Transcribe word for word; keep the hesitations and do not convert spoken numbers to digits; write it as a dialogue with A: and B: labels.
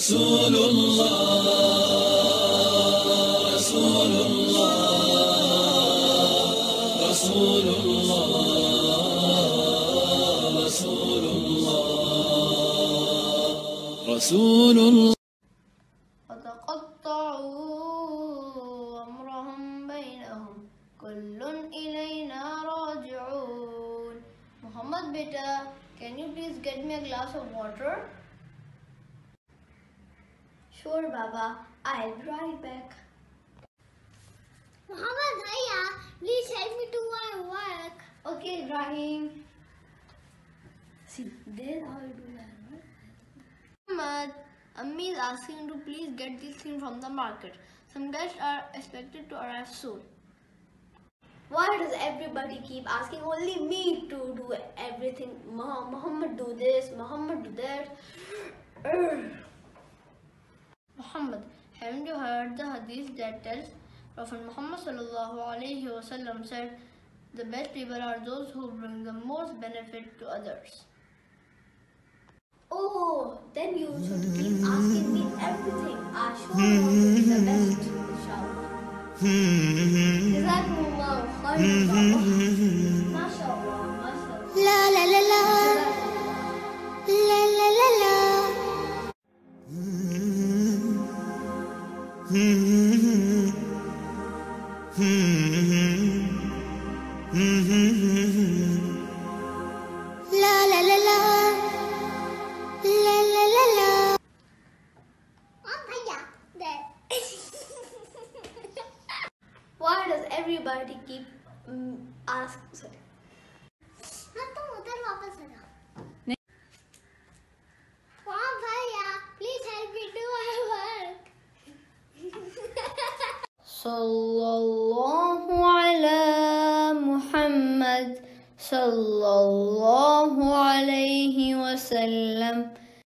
A: Rasulullah, Rasulullah, Rasulullah, Rasulullah, Rasulullah.
B: وتقطعوا أمرهم بينهم كل إلينا راجعون. Muhammad beta, can you please get me a glass of water? Sure Baba, I'll be right back.
C: Muhammad Bhaiya, please help me do my work.
B: Okay Ibrahim. See, there's how you do that, right? Muhammad, Ammi is asking to please get this thing from the market. Some guests are expected to arrive soon. Why does everybody keep asking only me to do everything? Muhammad do this, Muhammad do that. Muhammad, haven't you heard the hadith that tells Prophet Muhammad sallallahu alaihi wasallam said, the best people are those who bring the most benefit to others. Oh, then you should keep asking me everything. I sure want to be the best, Insha'Allah. Jazakumullah khairan. MashaAllah, MashaAllah.
C: La la la la. La la la la. La la la la. La la la la. Oh Bhaiya, there.
B: Why does everybody keep um, ask? Sorry.
C: हाँ तुम उधर वापस आ जाओ. Oh Bhaiya, please help me do my work.
B: Sallallahu ala Muhammad sallallahu alayhi wa sallam.